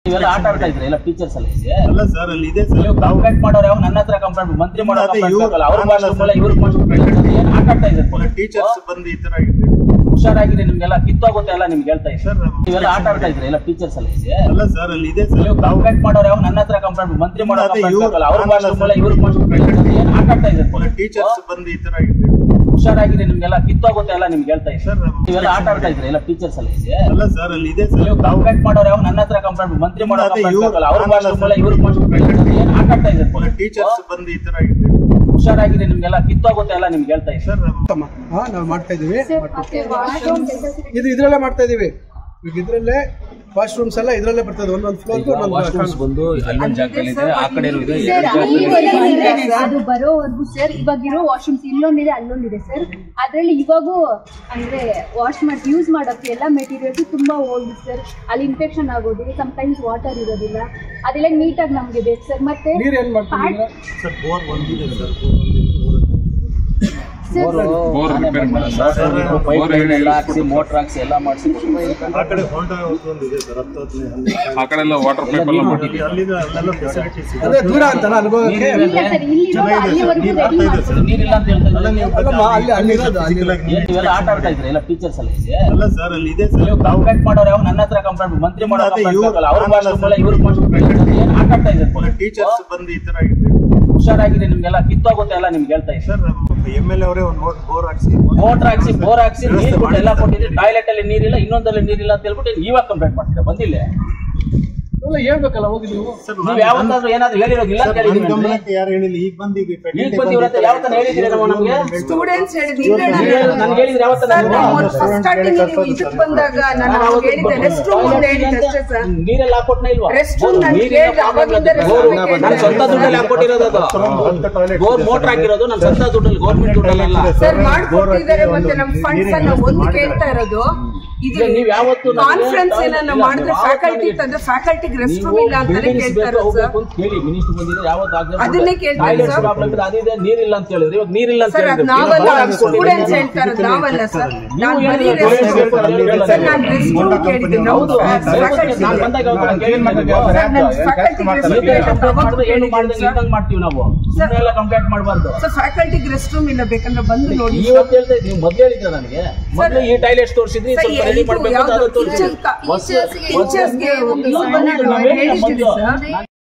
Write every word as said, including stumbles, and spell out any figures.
ನೀವೆಲ್ಲ ಆಟ ಆಡ್ತಾ ಇದ್ರಿ ಎಲ್ಲ ಟೀಚರ್ಸ್ ಎಲ್ಲ ಇದೆ ಅಲ್ಲ ಸರ್ ಅಲ್ಲಿ ಇದೆ ಸರ್ ನೀವು ಕಂಪ್ಲೇಂಟ್ ಮಾಡೋರು ಯಾವ ನನ್ನ ಹತ್ರ ಕಂಪ್ಲೇಂಟ್ ಮಂತ್ರಿ ಮಾಡೋ ಕಂಪ್ಲೇಂಟ್ ಅವ್ರ ಭಾಷೆ ಇವ್ರ ಭಾಷೆ ಏನ್ ಆಟ ಆಡ್ತಾ ಇದ್ದಾರೆ ಟೀಚರ್ಸ್ ಬಂದು ಈ ತರ ಆಗಿದೆ ಹುಷಾರಾಗಿದೆ ನಿಮ್ಗೆಲ್ಲ ಕಿತ್ತೋಗುತ್ತೆ ಎಲ್ಲ ನಿಮ್ಗೆ ಹೇಳ್ತಾ ಇದ್ದಾರೆ ನೀವೆಲ್ಲ ಆಟ ಆಡ್ತಾ ಇದ್ರಿ ಎಲ್ಲ ಟೀಚರ್ಸ್ ಎಲ್ಲ ಇದೆ ಅಲ್ಲ ಸರ್ ಅಲ್ಲಿ ಇದೆ ಸರ್ ನೀವು ಕಂಪ್ಲೇಂಟ್ ಮಾಡೋರು ಯಾವ ನನ್ನ ಹತ್ರ ಕಂಪ್ಲೇಂಟ್ ಮಂತ್ರಿ ಮಾಡೋ ಕಂಪ್ಲೇಂಟ್ ಅವ್ರ ಭಾಷೆ ಇವ್ರ ಭಾಷೆ ಏನ್ ಆಟ ಆಡ್ತಾ ಇದ್ದಾರೆ ಟೀಚರ್ಸ್ ಬಂದು ಈ ತರ ಆಗಿದೆ ಹುಷಾರಾಗಿದೆ ನಿಮ್ಗೆಲ್ಲ ಕಿತ್ತೋಗುತ್ತೆ ಎಲ್ಲ ನಿಮ್ಗೆ ಹೇಳ್ತಾ ಇದ್ದಾರೆ ನೀವೆಲ್ಲ ಆಟ ಆಡ್ತಾ ಇದ್ರಿ ಎಲ್ಲ ಟೀಚರ್ಸ್ ಎಲ್ಲ ಇದೆ ಅಲ್ಲ ಸರ್ ಅಲ್ಲಿ ಇದೆ ಸರ್ ನೀವು ಕಂಪ್ಲೇಂಟ್ ಮಾಡೋರು ಯಾವ ನನ್ನ ಹತ್ರ ಕಂಪ್ಲೇಂಟ್ ಮಂತ್ರಿ ಮಾಡೋ ಕಂಪ್ಲೇಂಟ್ ಅವ್ರ ಭಾಷೆ ಇವ್ರ ಭಾಷೆ ಏನ್ ಆಟ ಆಡ್ತಾ ಇದ್ದಾರೆ ಟೀಚರ್ಸ್ ಬಂದು ಈ ತರ ಆಗಿದೆ ಹುಷಾರಾಗಿದೆ ನಿಮ್ಗೆಲ್ಲ ಕಿತ್ತೋಗುತ್ತೆ ಎಲ್ಲ ನಿಮ್ಗೆ ಹೇಳ್ತಾ ಇದ್ದಾರೆ ಹಾ ನಾವು ಮಾಡ್ತಾ ಇದೀವಿ ಇದು ಇದ್ರಲ್ಲೇ ಮಾಡ್ತಾ ಇದೀವಿ ಈಗ ಇದ್ರಲ್ಲೇ ವಾಶ್ರೂಮ್ಸ್ ಎಲ್ಲ ಇದ್ರಲ್ಲೇ ಬರ್ತದೆ ಒಂದೊಂದು ಫ್ಲೋರ್ ವಾಶ್ರೂಮ್ಸ್ ಬಂದು ಅಲ್ಲೊಂದು ಜಾಗದಲ್ಲಿ ಇದೆ ಆ ಕಡೆ ಇದೆ ಅದು ಬರೋವರೆಗೂ ಸರ್ ಇವಾಗ ಇರೋ ವಾಶ್ರೂಮ್ಸ್ ಇಲ್ಲೊಂದಿದೆ ಅಲ್ಲೊಂದಿದೆ ಸರ್ ಅದ್ರಲ್ಲಿ ಇವಾಗೂ ಅಂದ್ರೆ ವಾಶ್ ಮಾಡಿ ಯೂಸ್ ಮಾಡೋಕ್ಕೆ ಎಲ್ಲ ಮೆಟೀರಿಯಲ್ಸ್ ತುಂಬಾ ಓಲ್ಡ್ ಸರ್ ಅಲ್ಲಿ ಇನ್ಫೆಕ್ಷನ್ ಆಗೋದು ಸಮ್ಟೈಮ್ಸ್ ವಾಟರ್ ಇರೋದಿಲ್ಲ ಅದೆಲ್ಲ ನೀಟಾಗಿ ನಮ್ಗೆ ಬೇಕು ಸರ್ ಮತ್ತೆ ನೀರು ಏನ್ ಮಾಡ್ತೀರಾ ಸರ್ ಬೋರ್ ಒಂದಿದೆ ಸರ್ ಮೋಟರ್ ಹಾಕ್ಸಿ ಎಲ್ಲ ಮಾಡಿಸಿ ಆ ಕಡೆ ಹೋಂಡಾ ಒಂದಿದೆ ಸರ್ ಹತ್ತು ಆ ಕಡೆ ಎಲ್ಲ ವಾಟರ್ ಪೈಪ್ ಎಲ್ಲ ಮಾಡಿದ್ದೀವಿ ಅಲ್ಲಿದೆ ಅಲ್ಲೆಲ್ಲ ಫೆಸಿಲಿಟೀಸ್ ಇದೆ ಅದೇ ದೂರ ಅಂತಲ್ಲ ಅನುಭವಕ್ಕೆ ಇಲ್ಲ ಸರ್ ಇಲ್ಲಿ ಅಲ್ಲಿವರೆಗೂ ರೆಡಿ ಮಾಡ್ತೀವಿ ನೀರಿಲ್ಲ ಅಂತ ಹೇಳ್ತಾ ಇದ್ದಾರೆ ಅಲ್ಲಮ್ಮ ಅಲ್ಲಿ ಅಲ್ಲಿ ಇರೋದು ಅಲ್ಲಿ ನೀವೆಲ್ಲ ಆಟ ಆಡ್ತಾ ಇದ್ರಿ ಎಲ್ಲ ಟೀಚರ್ಸ್ ಎಲ್ಲ ಇದೆ ಅಲ್ಲ ಸರ್ ಅಲ್ಲಿ ಇದೆ ಸರ್ ನೀವು ಕಂಪ್ಲೇಂಟ್ ಮಾಡೋರು ಯಾವ ನನ್ನ ಹತ್ರ ಕಂಪ್ಲೇಂಟ್ ಮಂತ್ರಿ ಮಾಡೋ ಅವ್ರ ಭಾಷೆ ಇವ್ರ ಭಾಷೆ ಏನ್ ಆಟ ಆಡ್ತಾ ಇದ್ದಾರೆ ಟೀಚರ್ಸ್ ಬಂದು ಈ ತರ ಆಗಿದೆ ಹುಷಾರಾಗಿದೆ ನಿಮ್ಗೆಲ್ಲ ಕಿತ್ತೋಗುತ್ತೆ ಎಲ್ಲ ನಿಮ್ಗೆ ಹೇಳ್ತಾ ಇದ್ದಾರೆ ಸರ್ ಎಮ್ ಎಲ್ ಎ ಅವರೇ ಒಂದು ಬೋರ್ ಹಾಕ್ಸಿ ಮೋಟರ್ ಹಾಕ್ಸಿ ಬೋರ್ ಹಾಕ್ಸಿ ನೀರು ಕೊಟ್ಟು ಎಲ್ಲ ಕೊಟ್ಟಿದ್ರೆ ಟಾಯ್ಲೆಟ್ ಅಲ್ಲಿ ನೀರಿಲ್ಲ ಇನ್ನೊಂದಲ್ಲಿ ನೀರಿಲ್ಲ ಅಂತ ಹೇಳ್ಬಿಟ್ಟು ಇವಾಗ ಕಂಪ್ಲೇಂಟ್ ಮಾಡ್ತೀರಾ ಬಂದಿಲ್ಲ ಎಲ್ಲ ಹೇಳ್ಬೇಕಲ್ಲ ಹೋಗಿ ನೀವು ನೀವು ಯಾವತ್ತಾದ್ರೂ ಏನಾದ್ರು ಹೇಳಿರೋದಿಲ್ಲ ಅಂತ ಹೇಳಿದೀವಿ ಗಮನಕ್ಕೆ ಯಾರು ಹೇಳಿಲ್ಲ ಈಗ ಬಂದು ಈಗ ಈಗ ಬಂದು ಇವ್ರ ಹತ್ರ ಯಾವತ್ತಾನ ಹೇಳಿದ್ದೀರಿ ನಾವು ನಮ್ಗೆ ಸ್ಟೂಡೆಂಟ್ಸ್ ನನ್ಗೆ ಹೇಳಿದ್ರೆ ಯಾವತ್ತಾನ ಫಸ್ಟ್ ಸ್ಟಾರ್ಟಿಂಗ್ ನೀವು ಇದಕ್ಕೆ ಬಂದಾಗ ನಾನು ಅವಾಗ ಹೇಳಿದ್ದೆ ರೆಸ್ಟ್ ರೂಮ್ ಅಂತ ಹೇಳಿದ್ದೆ ಅಷ್ಟೇ ಸರ್ ನೀರೆಲ್ಲ ಹಾಕೊಟ್ನ ಇಲ್ವಾ ರೆಸ್ಟ್ ರೂಮ್ ನಾನು ಕೇಳಿದೆ ಅವಾಗಿಂದ ರೆಸ್ಟ್ ರೂಮ್ ನನ್ನ ಸ್ವಂತ ದುಡ್ಡಲ್ಲಿ ಹಾಕೊಟ್ಟಿರೋದು ಅದು ಬೋರ್ ಮೋಟರ್ ಹಾಕಿರೋದು ನನ್ನ ಸ್ವಂತ ದುಡ್ಡಲ್ಲಿ ಗೌರ್ಮೆಂಟ್ ದುಡ್ಡಲ್ಲ ಸರ್ ಮಾಡ್ಕೊಟ್ಟಿದ್ದಾರೆ ಮತ್ತೆ ನಮ್ಮ ಫಂಡ್ಸ್ ಅನ್ನ ಒಂದು ಕೇಳ್ತಾ ಇರೋದು ಇದು ನೀವ್ ಯಾವತ್ತು ಕಾನ್ಫರೆನ್ಸ್ ಏನನ್ನ ಮಾಡಿದ್ರೆ ಫ್ಯಾಕಲ್ಟಿ ತಂದ್ರೆ ಫ್ಯಾಕಲ್ಟಿಗೆ ರೆಸ್ಟ್ ರೂಮ್ ಇಲ್ಲ ಅಂತಾನೆ ಕೇಳ್ತಾ ಇರೋದು ಸರ್ ಕೇಳಿ ಮಿನಿಸ್ಟರ್ ಬಂದಿದ್ರೆ ಯಾವತ್ತು ಅದನ್ನೇ ಕೇಳ್ತಾ ಇರೋದು ಸರ್ ಅದಿದೆ ನೀರಿಲ್ಲ ಅಂತ ಹೇಳಿದ್ರೆ ಇವಾಗ ನೀರಿಲ್ಲ ಅಂತ ಸರ್ ಅದು ನಾವಲ್ಲ ಸ್ಟೂಡೆಂಟ್ಸ್ ಹೇಳ್ತಾ ಇರೋದು ನಾವಲ್ಲ ಸರ್ ನಾನು ಬರೀ ರೆಸ್ಟ್ ರೂಮ್ ಸರ್ ನಾನು ರೆಸ್ಟ್ ರೂಮ್ ಕೇಳಿದ್ದೀನಿ ಹೌದು ಫ್ಯಾಕಲ್ಟಿ ನಾನು ಬಂದಾಗ ಏನು ಮಾಡಿದಂಗೆ ಮಾಡ್ತೀವಿ ನಾವು ಎಲ್ಲ ಕಂಪ್ಲೇಂಟ್ ಮಾಡಬಾರ್ದು ಸರ್ ಫ್ಯಾಕಲ್ಟಿಗೆ ರೆಸ್ಟ್ ರೂಮ್ ಇಲ್ಲ ಬೇಕಂದ್ರೆ ಬಂದು ನೋಡಿ ಇವತ್ತು ಹೇಳ್ತಾ ಇದ್ದೀವಿ ಮೊದ್ಲು ಹೇಳಿದ್ರ ನನಗೆ ಮೊದಲು ಈ ಟೈಲೆಟ್ಸ್ ತೋರಿಸಿದ್ರಿ ಸ್ವಲ್ಪ ರೆಡಿ ಮಾಡ್ಬೇಕು ಅಂತ ಅದು ತೋರಿಸಿದ್ರಿ ಟೀಚರ್ಸ್ಗೆ ಹೇಳಿದ್ದೀವಿ ಸರ್